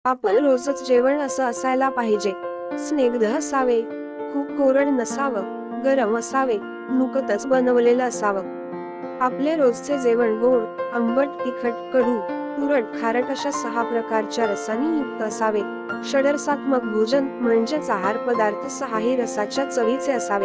आपण रोजच जेवण असं असायला पाहिजे. स्निग्ध असावे, खूप कोरड नसावं, गरम असावे, नुकतच बनवलेलं असावं. आपले रोजचे जेवण गोड, आंबट, तिखट, कडू, तुरट, खारट अशा 6 प्रकारच्या रसांनी युक्त असावे. षडरसात्मक भोजन म्हणजेच आहार पदार्थ 6ही रसाच्या चवीचे असावे.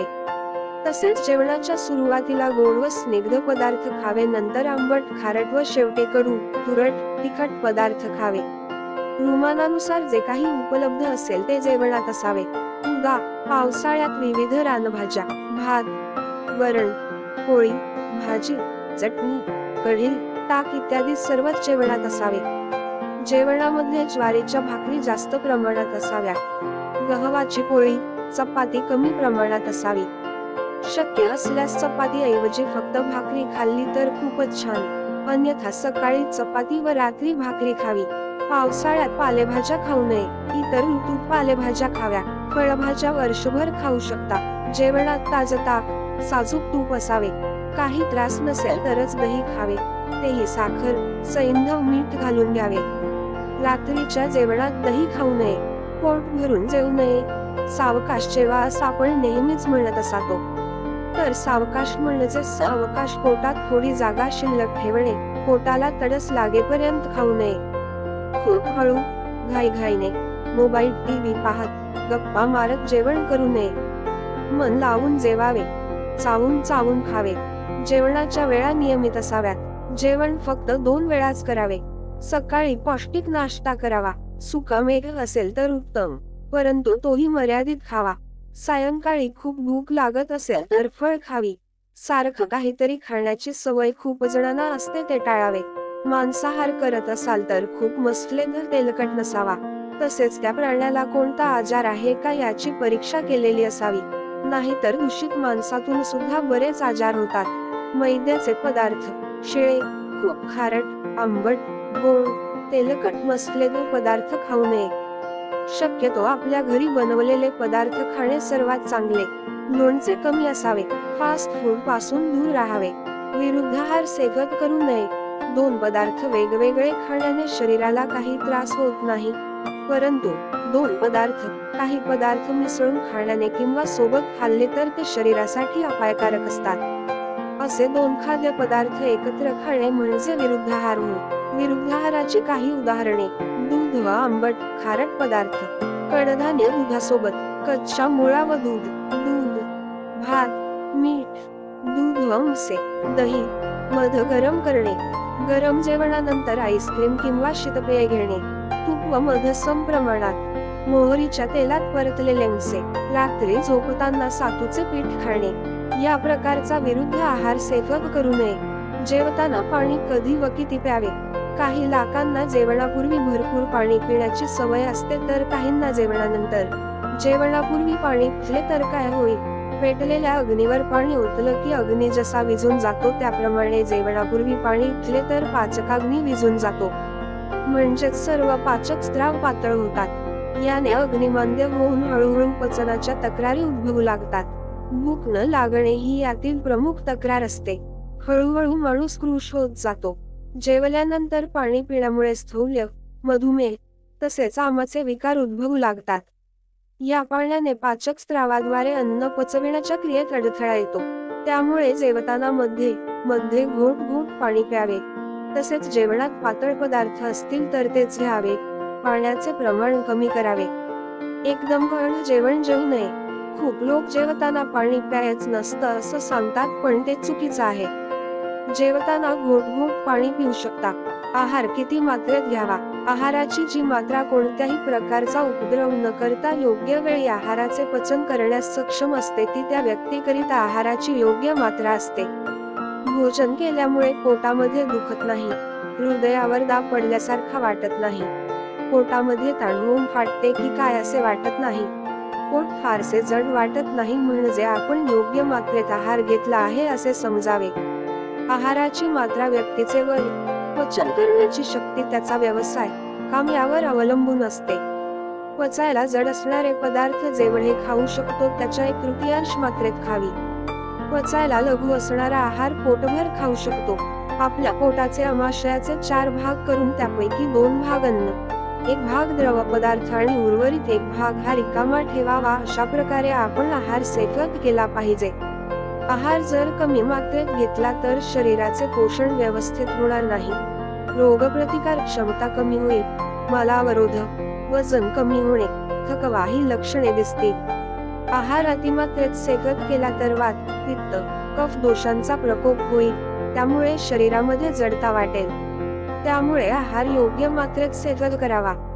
तसेच जेवणाच्या सुरुवातीला गोड व स्निग्ध पदार्थ खावे, नंतर आंबट, खारट व शेवटी कडू, तुरट, तिखट पदार्थ खावे. ऋतुमानानुसार जे काही उपलब्ध असेल ते जेवणात असावे. उदा. पावसाळ्यात विविध रानभाज्या, भात, वरण, पोळी, भाजी, चटणी, कढी, ताक इत्यादी सर्वच जेवणात असावे. जेवणामध्ये ज्वारीच्या भाकरी जास्त प्रमाणात असाव्या. गव्हाची पोळी, चपाती कमी प्रमाणात असावी. शक्य असल्यास चपाती ऐवजी फक्त भाकरी खाल्ली तर खूपच छान. अन्यथा सकाळी चपाती व रात्री भाकरी खावी. पावसाळ्यात पालेभाज्या खाऊ नये. इतर ऋतूत पालेभाज्या खाव्या. फळभाज्या वर्षभर खाऊ शकता. जेवणात ताजं ताक, साजूक तूप असावे. काही त्रास नसेल तरच दही खावे, तेही साखर, सैंधव मीठ घालून घ्यावे. रात्रीच्या जेवणात दही खाऊ नये. पोट भरून जेवू नये. सावकाश जेवा असं आपण नेहमीच म्हणत असातो, तर सावकाश म्हणजे सावकाश पोटात थोडी जागा शिल्लक ठेवणे. पोटाला तडस लागेपर्यंत खाऊ नये. खूप हळू, घाईघाईने मोबाईल, टीव्ही पाहत, गप्पा मारत जेवण करू नये. मन लावून जेवावे. चावून चावून खावे. जेवणाच्या वेळा नियमित असाव्यात. जेवण फक्त 2 वेळाच करावे. सकाळी पौष्टिक नाश्ता करावा. सुकामेवा असेल तर उत्तम, परंतु तोही मर्यादित खावा. सायंकाळी खूप भूक लागत असेल तर फळ खावी. सारखं काहीतरी खाण्याची सवय खूप जणांना असते, ते टाळावे. मांसाहार करत असाल तर खूप मसालेदार, तेलकट नसावा. तसेच त्या प्राण्याला कोणता आजार आहे का याची परीक्षा केलेली असावी. नाहीतर दूषित मांसातून सुद्धा बरेच आजार होतात. मैद्याचे पदार्थ, शिळे, खूप खारट, आंबट, गोड, तेलकट, मसालेदार पदार्थ खाऊ नये. शक्यतो आपल्या घरी बनवलेले पदार्थ खाणे सर्वात चांगले. लोणचे कमी असावे. फास्ट फूड पासून दूर राहावे. विरुद्धाहार सेवन करू नये. 2 पदार्थ वेगवेगळे खाण्याने शरीराला काही त्रास होत नाही, परंतु 2 पदार्थ, काही पदार्थ मिसळून खाण्याने किंवा सोबत खाल्ले तर ते शरीरासाठी अपायकारक असतात. असे 2 खाद्य पदार्थ एकत्र खाणे म्हणजे विरुद्धाहार होय. विरुद्धाहाराची काही उदाहरणे: दूध व आंबट, खारट पदार्थ, कडधान्य दुधासोबत, कच्च्या मुळा व दूध, दूध, भात, मीठ, दूध व मांसे, दही, मध गरम करणे, गरम जेवणानंतर आईस्क्रीम किंवा शीतपेय घेणे, तूप व मध सम प्रमाणात, मोहरीच्या तेलात परतलेले मांसे, रात्री झोपताना सातूचे पीठ खाणे. या प्रकारचा विरुद्ध आहार सेवन करू नये. जेवताना पाणी कधी व किती प्यावे. काही लोकांना जेवणापूर्वी भरपूर पाणी पिण्याची सवय असते, तर काहींना जेवणानंतर. जेवणापूर्वी पाणी पिले तर काय होईल? पेटलेल्या अग्नीवर पाणी ओतलं की अग्नी जसा विझून जातो, त्याप्रमाणे जेवणापूर्वी पाणी पिले तर पाचकाग्नी विझून जातो. म्हणजेच सर्व पाचक स्त्राव पातळ होतात. याने अग्निमांद्य होऊन हळूहळू पचनाच्या तक्रारी उद्भवू लागतात. भूक न लागणे ही यातील प्रमुख तक्रार असते. हळूहळू माणूस कृश होत जातो. जेवल्यानंतर पाणी पिण्यामुळे स्थौल्य, मधुमेह तसेच आमाचे विकार उद्भवू लागतात. या पाण्याने पाचक स्त्रावाद्वारे अन्न पचविण्याच्या क्रियेत अडथळा येतो. त्यामुळे जेवताना मध्ये मध्ये घोट घोट पाणी प्यावे. तसेच जेवणात पातळ पदार्थ असतील तर तेच घ्यावे. पाण्याचे प्रमाण कमी करावे. एकदम गहन जेवण जेवू नये. खूप लोक जेवताना पाणी प्यायच नसतं असं सांगतात, पण ते चुकीचं आहे. जेवताना घोट घोट पाणी पिऊ शकता. आहार किती मात्रेत घ्यावा. आहाराची जी मात्रा कोणत्याही प्रकारचा उपद्रव न करता योग्य वेळी आहाराचे पचन करण्यास सक्षम असते, ती त्या व्यक्तीकरिता आहाराची योग्य मात्रा असते. भोजन केल्यामुळे पोटामध्ये दुखत नाही. हृदयावर दाब पडल्यासारखा वाटत नाही. पोटामध्ये ताण होऊन फाटते की काय असे वाटत नाही. पोट फारसे जड वाटत नाही, म्हणजे आपण योग्य मात्रेत आहार घेतला आहे असे समजावे. आहाराची मात्रा व्यक्तीचे वय, पचन करण्याची शक्ती, त्याचा व्यवसाय, काम यावर अवलंबून असते. पचायला जड असणारे पदार्थ जेवढे खाऊ शकतो त्याच्या 1/3 मात्रेत खावी. पचायला लघु असणारा आहार पोटभर खाऊ शकतो. आपल्या पोटाचे आमाशयाचे 4 भाग करून त्यापैकी 2 भाग अन्न, एक भाग द्रव पदार्थ आणि उर्वरित एक भाग हा रिकामा ठेवावा. अशा प्रकारे आपण आहार सेकत केला पाहिजे. आहार जर कमी मात्रेत घेतला तर शरीराचे पोषण व्यवस्थित होणार नाही. रोगप्रतिकार क्षमता कमी होईल, मलावरोधक, वजन कमी होणे, थकवा ही लक्षणे दिसतील. आहार अतिमात्रेत सेकत केला तर वात, पित्त, कफ दोषांचा प्रकोप होईल, त्यामुळे शरीरामध्ये जडता वाटेल. त्यामुळे आहार योग्य मात्रेत सेकत करावा.